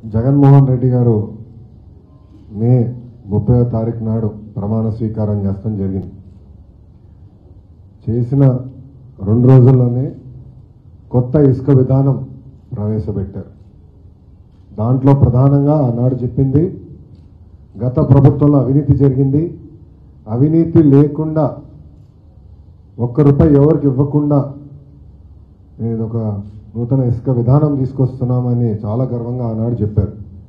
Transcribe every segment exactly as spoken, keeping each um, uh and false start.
జగన్మోహన్ రెడ్డి గారు మే ముప్పై తారీఖు నాడు ప్రమాణ స్వీకారం చేస్తాం జరిగింది. చేసిన రెండు రోజుల్లోనే కొత్త ఇసుక విధానం ప్రవేశపెట్టారు. దాంట్లో ప్రధానంగా ఆనాడు చెప్పింది గత ప్రభుత్వంలో అవినీతి జరిగింది, అవినీతి లేకుండా ఒక్క రూపాయి ఎవరికి ఇవ్వకుండా నేను ఒక నూతన ఇసుక విధానం తీసుకొస్తున్నామని చాలా గర్వంగా ఆనాడు చెప్పారు.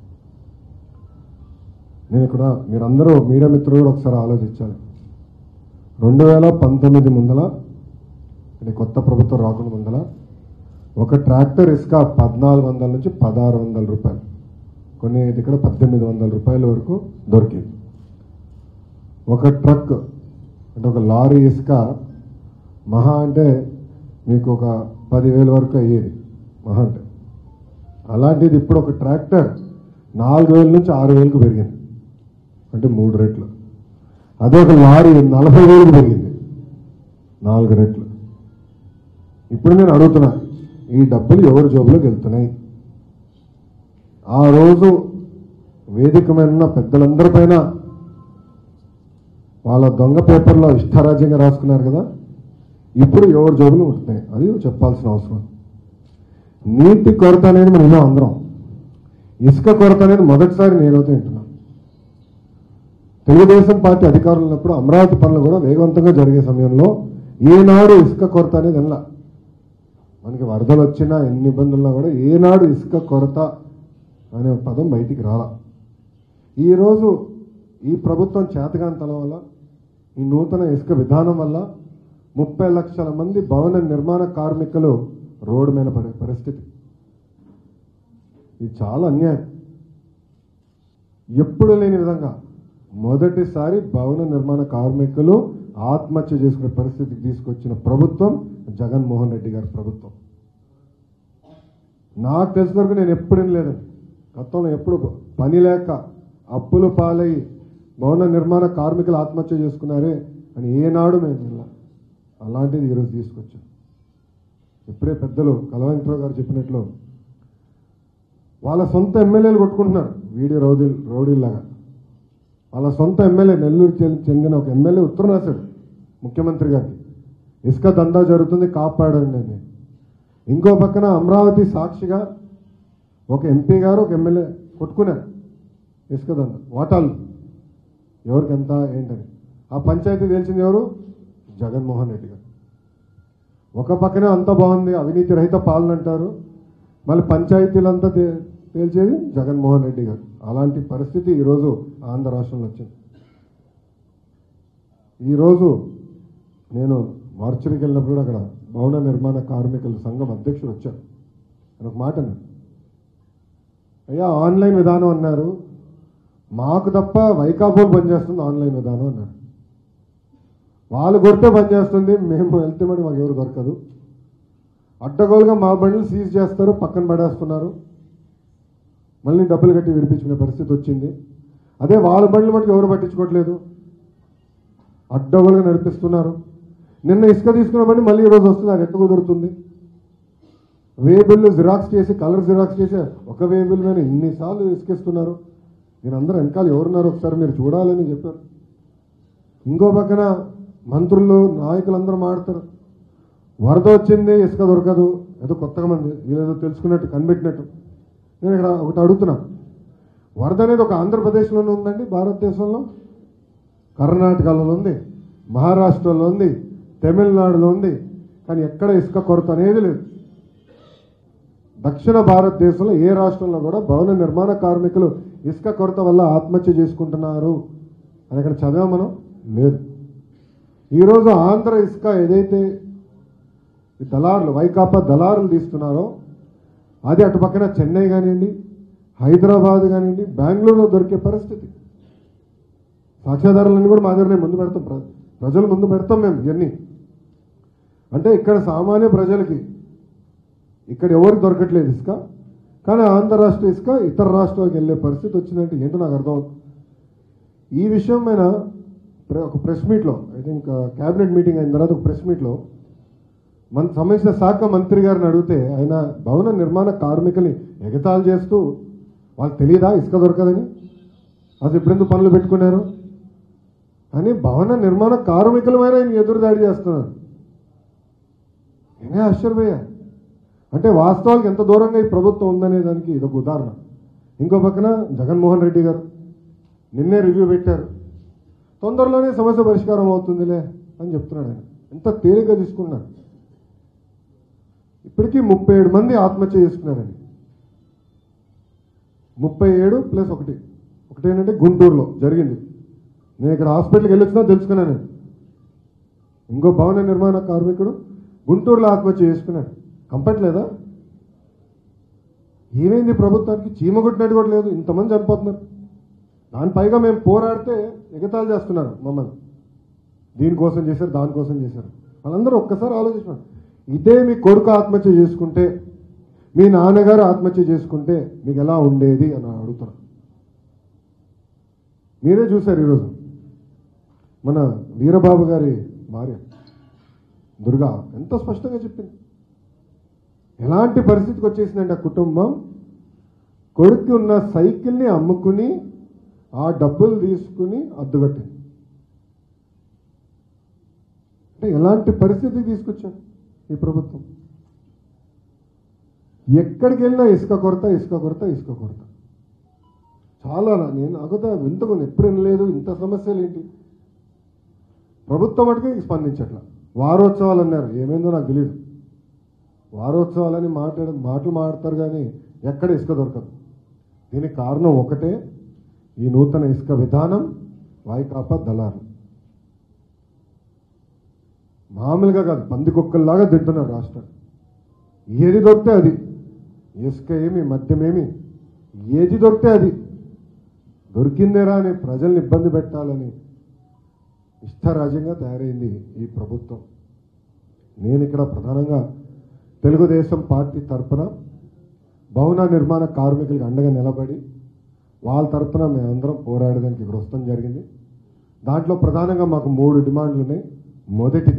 నేను ఇక్కడ మీరందరూ మీడియా మిత్రులు కూడా ఒకసారి ఆలోచించాలి. రెండు వేల పంతొమ్మిది ముందల అంటే కొత్త ప్రభుత్వం రాకుండా ముందల ఒక ట్రాక్టర్ ఇసుక పద్నాలుగు వందల నుంచి పదహారు వందల రూపాయలు, కొన్ని ఇక్కడ పద్దెనిమిది వందల రూపాయల వరకు దొరికింది. ఒక ట్రక్ అంటే ఒక లారీ ఇసుక మహా అంటే మీకు ఒక పదివేల వరకు అయ్యేది మహా అంటే. అలాంటిది ఇప్పుడు ఒక ట్రాక్టర్ నాలుగు వేల నుంచి ఆరు వేలకు పెరిగింది, అంటే మూడు రెట్లు. అదే ఒక లారీ నలభై వేలకు పెరిగింది, నాలుగు రెట్లు. ఇప్పుడు నేను అడుగుతున్నా, ఈ డబ్బులు ఎవరి జోబులోకి వెళ్తున్నాయి? ఆ రోజు వేదిక మీద ఉన్న పెద్దలందరిపైన వాళ్ళ దొంగ పేపర్లో ఇష్టారాజ్యంగా రాసుకున్నారు కదా, ఇప్పుడు ఎవరి జోబులు ఉంటున్నాయి? అది చెప్పాల్సిన అవసరం. నీటి కొరత అనేది మనం విన్నాం అందరం. ఇసుక కొరత అనేది మొదటిసారి నేనైతే వింటున్నాను. తెలుగుదేశం పార్టీ అధికారులు ఉన్నప్పుడు అమరావతి పనులు కూడా వేగవంతంగా జరిగే సమయంలో ఏనాడు ఇసుక కొరత అనేది ఎలా మనకి వరదలు వచ్చినా ఎన్ని ఇబ్బందుల్లో కూడా ఏనాడు ఇసుక కొరత అనే పదం బయటికి రాలా. ఈరోజు ఈ ప్రభుత్వం చేతగానితనం వల్ల, ఈ నూతన ఇసుక విధానం వల్ల ముప్పై లక్షల మంది భవన నిర్మాణ కార్మికులు రోడ్డు మీద పడే పరిస్థితి. ఇది చాలా అన్యాయం. ఎప్పుడు లేని విధంగా మొదటిసారి భవన నిర్మాణ కార్మికులు ఆత్మహత్య చేసుకునే పరిస్థితికి తీసుకొచ్చిన ప్రభుత్వం జగన్మోహన్ రెడ్డి గారి ప్రభుత్వం. నాకు తెలిసిన వరకు నేను ఎప్పుడు లేదండి, గతంలో ఎప్పుడు పని లేక అప్పులు పాలై భవన నిర్మాణ కార్మికులు ఆత్మహత్య చేసుకున్నారే అని ఏనాడు మేము వెళ్ళాం. అలాంటిది ఈరోజు తీసుకొచ్చాం. ఇప్పుడే పెద్దలు కలవంకరావు గారు చెప్పినట్లు వాళ్ళ సొంత ఎమ్మెల్యేలు కొట్టుకుంటున్నారు వీడియో రౌడీ రౌడీలాగా. వాళ్ళ సొంత ఎమ్మెల్యే నెల్లూరు చెందిన ఒక ఎమ్మెల్యే ఉత్తరం రాశాడు ముఖ్యమంత్రి గారికి, ఇసుక దందా జరుగుతుంది కాపాడండి అని. ఇంకో పక్కన అమరావతి సాక్షిగా ఒక ఎంపీ గారు ఒక ఎమ్మెల్యే కొట్టుకున్నారు ఇసుక దందా వాటాలు ఎవరికి ఎంత ఏంటని. ఆ పంచాయతీ తెలిసింది ఎవరు? జగన్మోహన్ రెడ్డి గారు. ఒక పక్కనే అంతా బాగుంది, అవినీతి రహిత పాలన అంటారు, మళ్ళీ పంచాయతీలంతా తేల్చేది జగన్మోహన్ రెడ్డి గారు. అలాంటి పరిస్థితి ఈరోజు ఆంధ్ర రాష్ట్రంలో వచ్చింది. ఈరోజు నేను మార్చికి వెళ్ళినప్పుడు అక్కడ భవన నిర్మాణ కార్మికుల సంఘం అధ్యక్షుడు వచ్చారు. అని ఒక మాట అన్నారు, అయ్యా ఆన్లైన్ విధానం అన్నారు, మాకు తప్ప వైకాపోలు పనిచేస్తుంది ఆన్లైన్ విధానం అన్నారు. వాళ్ళు కొడితే పనిచేస్తుంది, మేము వెళ్తే మరి మాకు ఎవరు దొరకదు. అడ్డగోలుగా మా బండ్లు సీజ్ చేస్తారు, పక్కన పడేస్తున్నారు, మళ్ళీ డబ్బులు కట్టి విడిపించుకునే పరిస్థితి వచ్చింది. అదే వాళ్ళ బండ్లు మనకి ఎవరు పట్టించుకోవట్లేదు, అడ్డగోలుగా నడిపిస్తున్నారు. నిన్న ఇసుక తీసుకున్న బండి మళ్ళీ ఈరోజు వస్తుంది, అది ఎట్లా కుదురుతుంది? వే బిల్లు జిరాక్స్ చేసి కలర్ జిరాక్స్ చేసి ఒక వే బిల్ మీద ఇన్నిసార్లు ఇసుకేస్తున్నారు. నేను అందరూ వెనకాల ఎవరున్నారు ఒకసారి మీరు చూడాలని చెప్పారు. ఇంకో పక్కన మంత్రులు నాయకులందరూ మాడతారు, వరద వచ్చింది ఇసుక దొరకదు, ఏదో కొత్తగా మంది ఏదో తెలుసుకున్నట్టు కనిపెట్టినట్టు. నేను ఇక్కడ ఒకటి అడుగుతున్నా, వరద అనేది ఒక ఆంధ్రప్రదేశ్లోనే ఉందండి, భారతదేశంలో కర్ణాటకలో ఉంది, మహారాష్ట్రలో ఉంది, తమిళనాడులో ఉంది, కానీ ఎక్కడ ఇసుక కొరత అనేది లేదు. దక్షిణ భారతదేశంలో ఏ రాష్ట్రంలో కూడా భవన నిర్మాణ కార్మికులు ఇసుక కొరత వల్ల ఆత్మహత్య చేసుకుంటున్నారు అని అక్కడ చదివా మనం లేదు. ఈరోజు ఆంధ్ర ఇసుక ఏదైతే ఈ దళారులు వైకాపా దళారులు తీస్తున్నారో అది అటు పక్కన చెన్నై కానివ్వండి, హైదరాబాద్ కానివ్వండి, బెంగళూరులో దొరికే పరిస్థితి. సాక్ష్యాధారాలన్నీ కూడా మా దగ్గర ముందు పెడతాం, ప్రజలు ముందు పెడతాం మేము ఇవన్నీ. అంటే ఇక్కడ సామాన్య ప్రజలకి ఇక్కడ ఎవరికి దొరకట్లేదు ఇసుక, కానీ ఆంధ్ర రాష్ట్ర ఇసుక ఇతర రాష్ట్రాలకు వెళ్ళే పరిస్థితి వచ్చిందంటే ఏంటో నాకు అర్థమవుతుంది. ఈ విషయం మీద ఒక ప్రెస్ మీట్లో, ఐ థింక్ క్యాబినెట్ మీటింగ్ అయిన తర్వాత ఒక ప్రెస్ మీట్లో మన సంబంధించిన శాఖ మంత్రి గారిని అడిగితే ఆయన భవన నిర్మాణ కార్మికుల్ని ఎగతాళి చేస్తూ వాళ్ళకి తెలియదా ఇసుక దొరకదని? అది ఇప్పుడెందుకు పనులు పెట్టుకున్నారు అని భవన నిర్మాణ కార్మికులమైన ఆయన ఎదురు దాడి చేస్తున్నారు. నేనే ఆశ్చర్యపోయా. అంటే వాస్తవాలకు ఎంత దూరంగా ఈ ప్రభుత్వం ఉందనే దానికి ఇదొక ఉదాహరణ. ఇంకో పక్కన జగన్మోహన్ రెడ్డి గారు నిన్నే రివ్యూ పెట్టారు. తొందరలోనే సమస్య పరిష్కారం అవుతుందిలే అని చెప్తున్నాడు ఆయన. ఎంత తేలిగ్గా తీసుకున్నాడు. ఇప్పటికీ ముప్పై ఏడు మంది ఆత్మహత్య చేసుకున్నారండి. ముప్పై ఏడు ప్లస్ ఒకటి ఒకటి ఏంటంటే గుంటూరులో జరిగింది. నేను ఇక్కడ హాస్పిటల్కి వెళ్ళొచ్చినా తెలుసుకున్నాను. నేను ఇంకో భవన నిర్మాణ కార్మికుడు గుంటూరులో ఆత్మహత్య చేసుకున్నాడు. కంపట్లేదా? ఏమైంది ప్రభుత్వానికి? చీమ కొట్టినట్టు కూడా లేదు. ఇంతమంది చనిపోతున్నారు. దాని పైగా మేము పోరాడితే ఎగతాళి చేస్తున్నారు మమ్మల్ని. దీనికోసం చేశారు, దానికోసం చేశారు. వాళ్ళందరూ ఒక్కసారి ఆలోచించారు. ఇదే మీ కొడుకు ఆత్మహత్య చేసుకుంటే, మీ నాన్నగారు ఆత్మహత్య చేసుకుంటే మీకు ఎలా ఉండేది అని అడుగుతున్నా. మీరే చూశారు ఈరోజు మన వీరబాబు గారి భార్య దుర్గా ఎంత స్పష్టంగా చెప్పింది. ఎలాంటి పరిస్థితికి వచ్చేసిందంటే ఆ కుటుంబం కొడుక్కి ఉన్న సైకిల్ని అమ్ముకుని ఆ డబ్బులు తీసుకుని అద్దుగట్టింది. అంటే ఎలాంటి పరిస్థితికి తీసుకొచ్చారు ఈ ప్రభుత్వం. ఎక్కడికి వెళ్ళినా ఇసుక కొరత, ఇసుక కొరత, ఇసుక కొరత. చాలా నేను నాకుతా వింతకుని ఎప్పుడు వినలేదు ఇంత సమస్యలు ఏంటి. ప్రభుత్వం అటుకే స్పందించట్ల. వారోత్సవాలు అన్నారు, ఏమైందో నాకు తెలియదు. వారోత్సవాలని మాట్లాడ మాటలు మాట్లాడతారు కానీ ఎక్కడ ఇసుక దొరకదు. దీనికి కారణం ఒకటే, ఈ నూతన ఇసుక విధానం, వైకాపా దళారు. మామూలుగా కాదు, పందికొక్కల్లాగా తింటున్నారు రాష్ట్రం. ఏది దొరికితే అది, ఇసుక ఏమి, మద్యమేమి, ఏది దొరికితే అది దొరికిందేరా అని ప్రజల్ని ఇబ్బంది పెట్టాలని ఇష్టరాజ్యంగా తయారైంది ఈ ప్రభుత్వం. నేను ఇక్కడ ప్రధానంగా తెలుగుదేశం పార్టీ తరఫున భవన నిర్మాణ కార్మికులకు అండగా నిలబడి వాళ్ళ తరఫున మేమందరం పోరాడడానికి ఇక్కడ వస్తాం జరిగింది. దాంట్లో ప్రధానంగా మాకు మూడు డిమాండ్లు ఉన్నాయి. మొదటిది,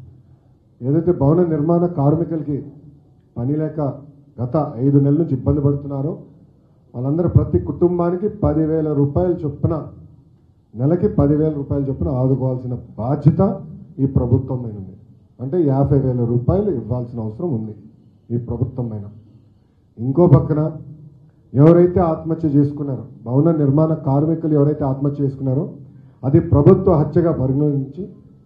ఏదైతే భవన నిర్మాణ కార్మికులకి పని లేక గత ఐదు నెలల నుంచి ఇబ్బంది పడుతున్నారో వాళ్ళందరూ ప్రతి కుటుంబానికి పదివేల రూపాయలు చొప్పున, నెలకి పదివేల రూపాయలు చొప్పున ఆదుకోవాల్సిన బాధ్యత ఈ ప్రభుత్వం మీద ఉంది. అంటే యాభై వేల రూపాయలు ఇవ్వాల్సిన అవసరం ఉంది ఈ ప్రభుత్వం పైన. ఇంకో పక్కన ఎవరైతే ఆత్మహత్య చేసుకున్నారో, భవన నిర్మాణ కార్మికులు ఎవరైతే ఆత్మహత్య చేసుకున్నారో అది ప్రభుత్వ హత్యగా పరిగణించి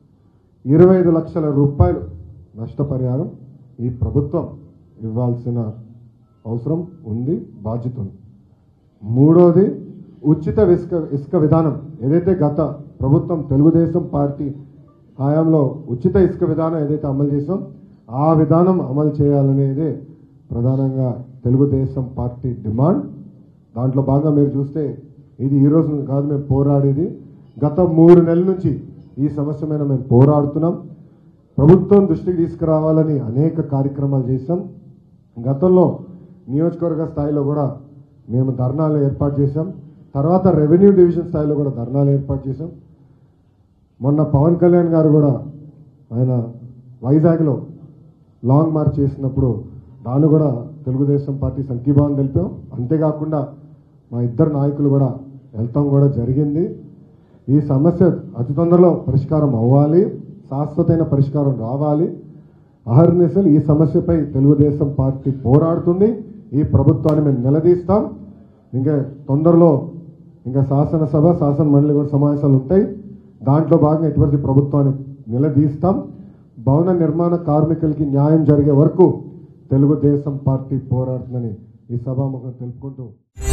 ఇరవై ఐదు లక్షల రూపాయలు నష్టపరిహారం ఈ ప్రభుత్వం ఇవ్వాల్సిన అవసరం ఉంది, బాధ్యత ఉంది. మూడోది, ఉచిత ఇసుక ఇసుక విధానం ఏదైతే గత ప్రభుత్వం తెలుగుదేశం పార్టీ హయాంలో ఉచిత ఇసుక విధానం ఏదైతే అమలు చేసాం ఆ విధానం అమలు చేయాలనేదే ప్రధానంగా తెలుగుదేశం పార్టీ డిమాండ్. దాంట్లో భాగంగా మీరు చూస్తే ఇది ఈరోజు కాదు మేము పోరాడేది, గత మూడు నెలల నుంచి ఈ సమస్య మీద మేము పోరాడుతున్నాం. ప్రభుత్వం దృష్టికి తీసుకురావాలని అనేక కార్యక్రమాలు చేశాం. గతంలో నియోజకవర్గ స్థాయిలో కూడా మేము ధర్నాలు ఏర్పాటు చేశాం. తర్వాత రెవెన్యూ డివిజన్ స్థాయిలో కూడా ధర్నాలు ఏర్పాటు చేశాం. మొన్న పవన్ కళ్యాణ్ గారు కూడా ఆయన వైజాగ్లో లాంగ్ మార్చ్ చేసినప్పుడు దాన్ని కూడా తెలుగుదేశం పార్టీ సంఘీభావం తెలిపాం. అంతేకాకుండా మా ఇద్దరు నాయకులు కూడా వెళ్తాం కూడా జరిగింది. ఈ సమస్య అతి తొందరలో పరిష్కారం అవ్వాలి, శాశ్వతమైన పరిష్కారం రావాలి. అహర్నిశలు ఈ సమస్యపై తెలుగుదేశం పార్టీ పోరాడుతుంది. ఈ ప్రభుత్వాన్ని మేము నిలదీస్తాం. ఇంకా తొందరలో ఇంకా శాసనసభ, శాసన మండలి కూడా సమావేశాలు ఉంటాయి. దాంట్లో భాగంగా ఎటువంటి ప్రభుత్వాన్ని నిలదీస్తాం. భవన నిర్మాణ కార్మికులకి న్యాయం జరిగే వరకు తెలుగుదేశం పార్టీ పోరాడుతుందని ఈ సభాముఖం తెలుపుకుంటూ